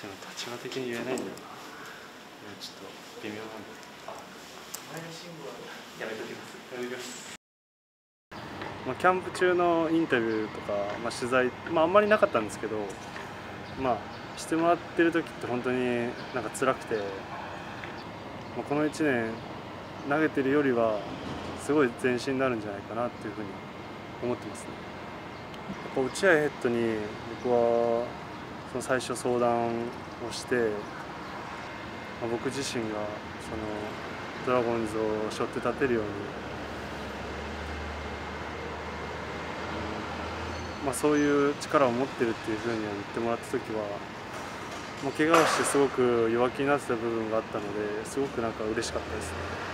でも立場的に言えないんだよな。ちょっと微妙なんで。前の信号はやめときます。やめときます。キャンプ中のインタビューとか、取材、あんまりなかったんですけど、してもらってる時って本当になんか辛くて、この1年投げてるよりはすごい前進になるんじゃないかなっていうふうに思ってますね。やっぱ落合ヘッドに僕はその最初相談をして、僕自身がそのドラゴンズを背負って立てるように、そういう力を持ってるっていうふうには言ってもらった時は、怪我をしてすごく弱気になってた部分があったので、すごくなんか嬉しかったですね。